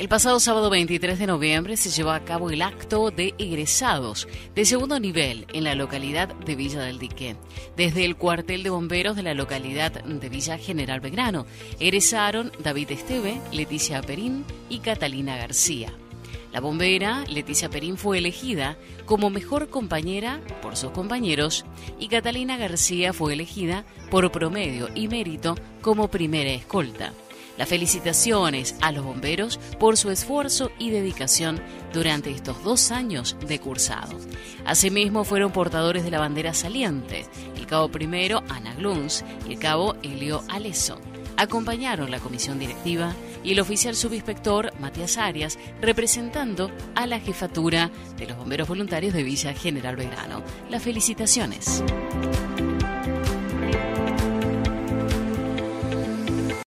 El pasado sábado 23 de noviembre se llevó a cabo el acto de egresados de segundo nivel en la localidad de Villa del Dique. Desde el cuartel de bomberos de la localidad de Villa General Belgrano egresaron David Esteve, Leticia Perín y Catalina García. La bombera Leticia Perín fue elegida como mejor compañera por sus compañeros y Catalina García fue elegida por promedio y mérito como primera escolta. Las felicitaciones a los bomberos por su esfuerzo y dedicación durante estos 2 años de cursado. Asimismo, fueron portadores de la bandera saliente, el cabo primero Ana Gluns y el cabo Elio Aleso. Acompañaron la comisión directiva y el oficial subinspector Matías Arias, representando a la jefatura de los bomberos voluntarios de Villa General Belgrano. Las felicitaciones.